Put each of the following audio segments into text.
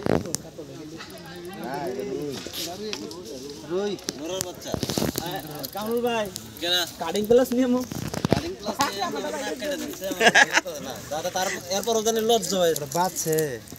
রুই নরার বাচ্চা কামরুল ভাই কেন কাটিং ক্লাস নিয়ে মো কাটিং ক্লাস নিয়ে আমরা কেটে দিছে না দাদা তার এরপর ওখানে লজ্জা হয় বাচ্চা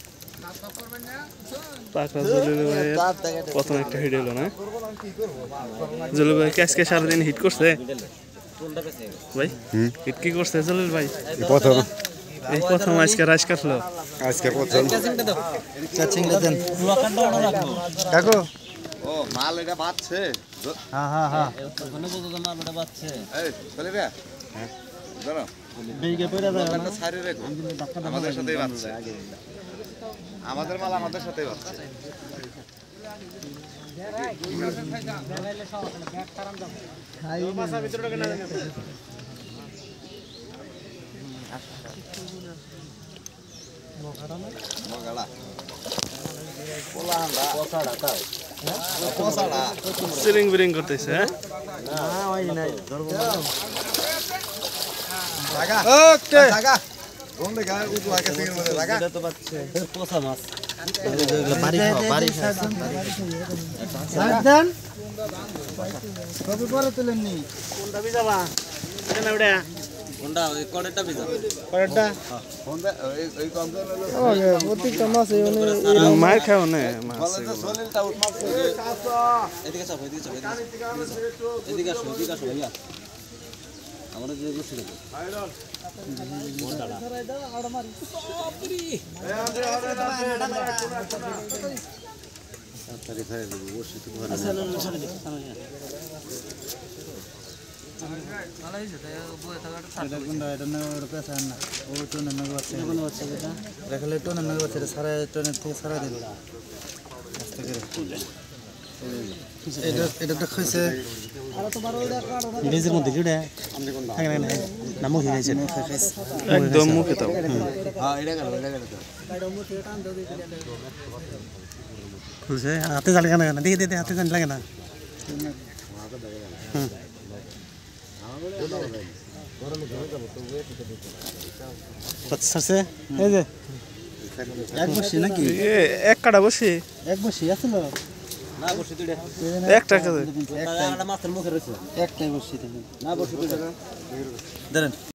পাকড়া জলিল ভাই প্রথম একটা হিট হলো না জলিল ভাই আজকে সারাদিন হিট করছে ভাই হিট কি করছে জলিল ভাই প্রথম এই প্রথম আজকে রাইস কাটলো আজকে প্রথম চাচিংটা দেন লকারটা অন রাখো কাকু ও মাল এটা বাজছে হ্যাঁ হ্যাঁ হ্যাঁ ওখানে বলতো যে মাল এটা বাজছে এই চলে রে হ্যাঁ দাঁড়াও বেগে পড়া যায় লকারটা ছাড়ি রেখো আমাদের সাথেই বাজছে আমাদের মাল আমাদের সাথেই বাজছে সিরিং বিরিং করতেছে হ্যাঁ ওকে লাগা কোন গায় উঠু আগে সিগের মধ্যে লাগা এটা তো বাচ্চা পোষা মাছ বাড়ি খাও বাড়ি দেন কবে পরে তুলেননি কোনটা বিজাবা কেন ওটা কোনটা ওই কড়েটা ভিজা কয়টা কোন এই কম প্রত্যেকটা মাছ মার খাও না মাছ বলে তো সলিলটা উঠ মাছ এদিকে চাপ এদিকে আসো ভাইয়া আমরা যে বসে দেব নিজের মধ্যে কিটা নামও খেয়েছে একদম মুখে দাও হ্যাঁ এটা গেল খুলছে হাতে জাল কেন না দেখে দেখে হাতে জাল লাগে না আচ্ছা এই যে এক বসি নাকি এক কাটা বসি এক বসি আসলো না বসি দুইটা একটা একটা মাছের মুখে রয়েছে একটাই বসি না বসি দুইটা দেন